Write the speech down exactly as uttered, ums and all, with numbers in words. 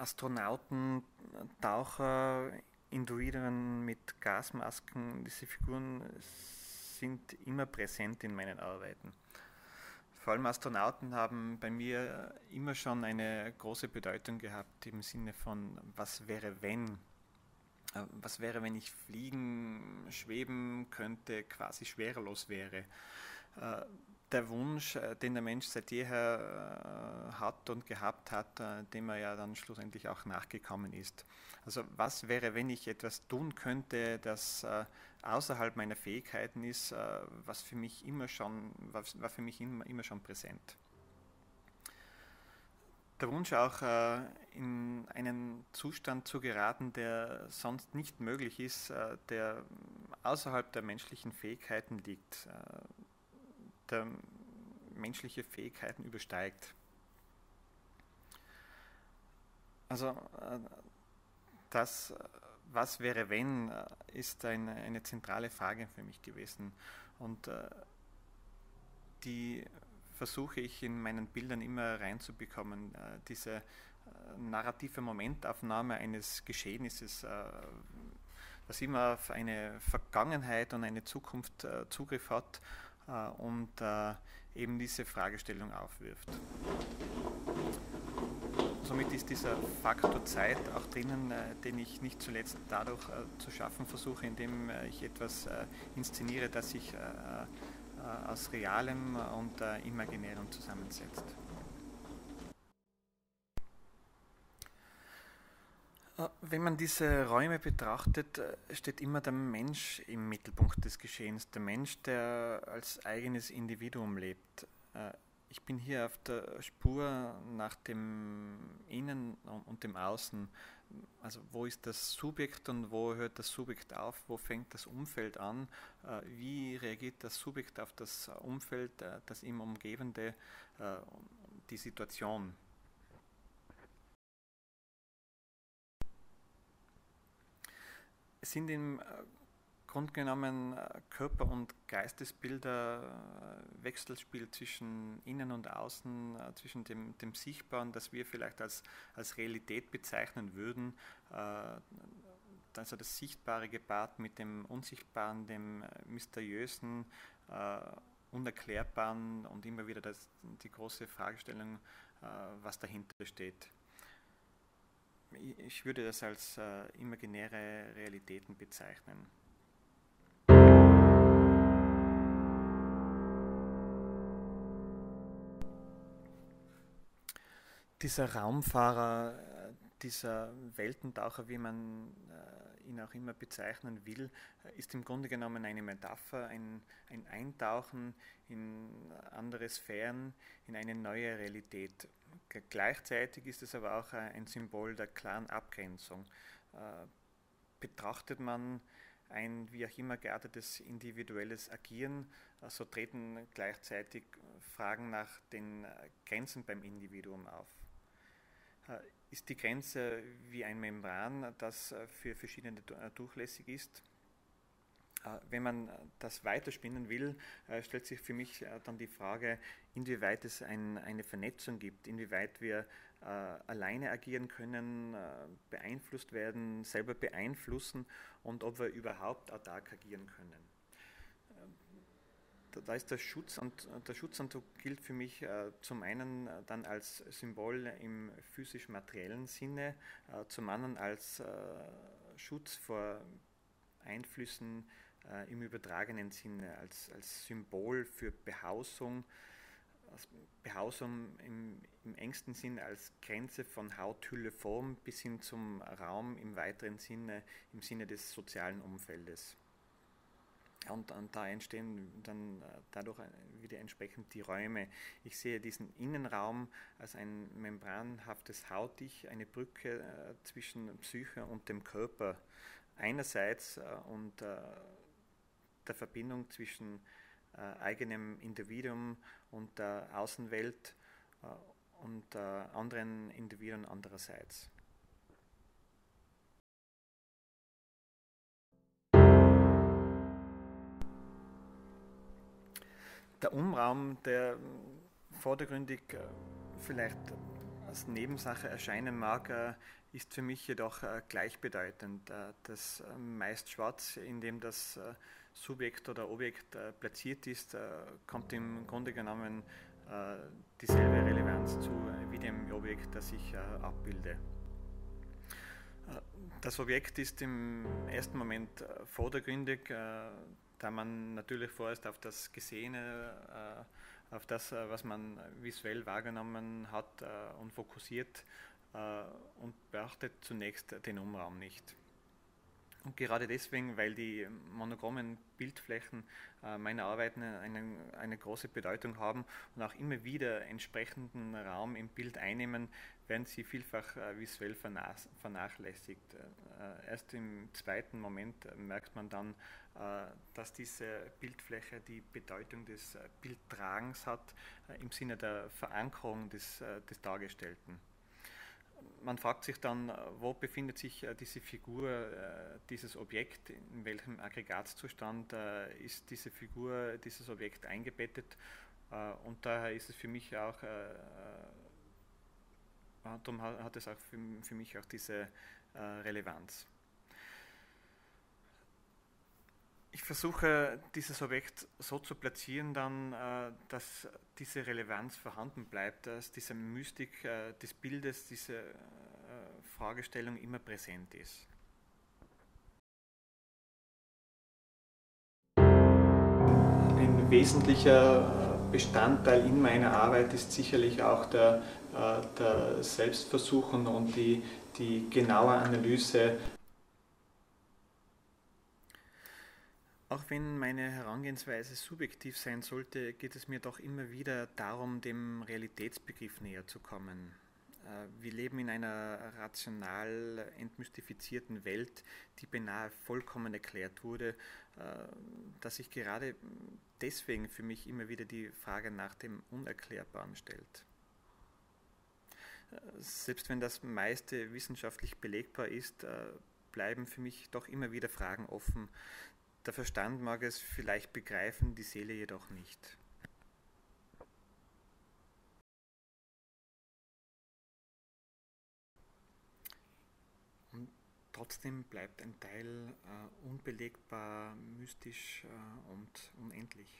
Astronauten, Taucher, Individuen mit Gasmasken, diese Figuren sind immer präsent in meinen Arbeiten. Vor allem Astronauten haben bei mir immer schon eine große Bedeutung gehabt im Sinne von, was wäre wenn? Was wäre, wenn ich fliegen, schweben könnte, quasi schwerelos wäre? Der Wunsch, den der Mensch seit jeher hat und gehabt hat, dem er ja dann schlussendlich auch nachgekommen ist. Also was wäre, wenn ich etwas tun könnte, das außerhalb meiner Fähigkeiten ist, was für mich immer schon, war für mich immer, immer schon präsent. Der Wunsch auch in einen Zustand zu geraten, der sonst nicht möglich ist, der außerhalb der menschlichen Fähigkeiten liegt, der menschliche Fähigkeiten übersteigt. Also das, was wäre wenn, ist eine, eine zentrale Frage für mich gewesen und die versuche ich in meinen Bildern immer reinzubekommen, diese narrative Momentaufnahme eines Geschehnisses, das immer auf eine Vergangenheit und eine Zukunft Zugriff hat und eben diese Fragestellung aufwirft. Somit ist dieser Faktor Zeit auch drinnen, den ich nicht zuletzt dadurch zu schaffen versuche, indem ich etwas inszeniere, das sich aus Realem und Imaginärem zusammensetzt. Wenn man diese Räume betrachtet, steht immer der Mensch im Mittelpunkt des Geschehens, der Mensch, der als eigenes Individuum lebt. Ich bin hier auf der Spur nach dem Innen und dem Außen. Also wo ist das Subjekt und wo hört das Subjekt auf, wo fängt das Umfeld an, wie reagiert das Subjekt auf das Umfeld, das ihm umgebende, die Situation. Es sind im Grunde genommen Körper- und Geistesbilder, Wechselspiel zwischen Innen und Außen, zwischen dem, dem Sichtbaren, das wir vielleicht als, als Realität bezeichnen würden, also das Sichtbare gepaart mit dem Unsichtbaren, dem Mysteriösen, Unerklärbaren und immer wieder das, die große Fragestellung, was dahinter steht. Ich würde das als imaginäre Realitäten bezeichnen. Dieser Raumfahrer, dieser Weltentaucher, wie man ihn auch immer bezeichnen will, ist im Grunde genommen eine Metapher, ein, ein Eintauchen in andere Sphären, in eine neue Realität. Gleichzeitig ist es aber auch ein Symbol der klaren Abgrenzung. Betrachtet man ein wie auch immer geartetes individuelles Agieren, so treten gleichzeitig Fragen nach den Grenzen beim Individuum auf. Ist die Grenze wie ein Membran, das für verschiedene durchlässig ist? Wenn man das weiterspinnen will, stellt sich für mich dann die Frage, inwieweit es ein, eine Vernetzung gibt, inwieweit wir äh, alleine agieren können, äh, beeinflusst werden, selber beeinflussen und ob wir überhaupt autark agieren können. Da, da ist der Schutz und der Schutzanzug gilt für mich äh, zum einen dann als Symbol im physisch-materiellen Sinne, äh, zum anderen als äh, Schutz vor Einflüssen äh, im übertragenen Sinne, als, als Symbol für Behausung, Behausung im, im engsten Sinne als Grenze von Haut, Hülle, Form bis hin zum Raum im weiteren Sinne, im Sinne des sozialen Umfeldes. Und, und da entstehen dann dadurch wieder entsprechend die Räume. Ich sehe diesen Innenraum als ein membranhaftes Hautdich, eine Brücke äh, zwischen Psyche und dem Körper einerseits äh, und äh, der Verbindung zwischen äh, eigenem Individuum und der Außenwelt äh, und äh, anderen Individuen andererseits. Der Umraum, der vordergründig vielleicht als Nebensache erscheinen mag, äh, ist für mich jedoch äh, gleichbedeutend. Äh, das äh, meist schwarz, in dem das äh, Subjekt oder Objekt äh, platziert ist, äh, kommt im Grunde genommen äh, dieselbe Relevanz zu äh, wie dem Objekt, das ich äh, abbilde. Das Objekt ist im ersten Moment äh, vordergründig, äh, da man natürlich vorerst auf das Gesehene, äh, auf das, äh, was man visuell wahrgenommen hat, äh, und fokussiert äh, und beachtet zunächst den Umraum nicht. Und gerade deswegen, weil die monochromen Bildflächen äh, meiner Arbeiten eine, eine große Bedeutung haben und auch immer wieder entsprechenden Raum im Bild einnehmen, werden sie vielfach äh, visuell vernachlässigt. Äh, erst im zweiten Moment merkt man dann, äh, dass diese Bildfläche die Bedeutung des äh, Bildtragens hat, äh, im Sinne der Verankerung des, äh, des Dargestellten. Man fragt sich dann, wo befindet sich diese Figur, dieses Objekt, in welchem Aggregatzustand ist diese Figur, dieses Objekt eingebettet, und daher ist es für mich auch, darum hat es auch für, für mich auch diese Relevanz. Ich versuche, dieses Objekt so zu platzieren, dann, dass diese Relevanz vorhanden bleibt, dass diese Mystik des Bildes, diese Fragestellung immer präsent ist. Ein wesentlicher Bestandteil in meiner Arbeit ist sicherlich auch der, der Selbstversuch und die, die genaue Analyse. Auch wenn meine Herangehensweise subjektiv sein sollte, geht es mir doch immer wieder darum, dem Realitätsbegriff näher zu kommen. Wir leben in einer rational entmystifizierten Welt, die beinahe vollkommen erklärt wurde, dass sich gerade deswegen für mich immer wieder die Frage nach dem Unerklärbaren stellt. Selbst wenn das meiste wissenschaftlich belegbar ist, bleiben für mich doch immer wieder Fragen offen. Der Verstand mag es vielleicht begreifen, die Seele jedoch nicht. Und trotzdem bleibt ein Teil äh, unbelegbar, mystisch äh, und unendlich.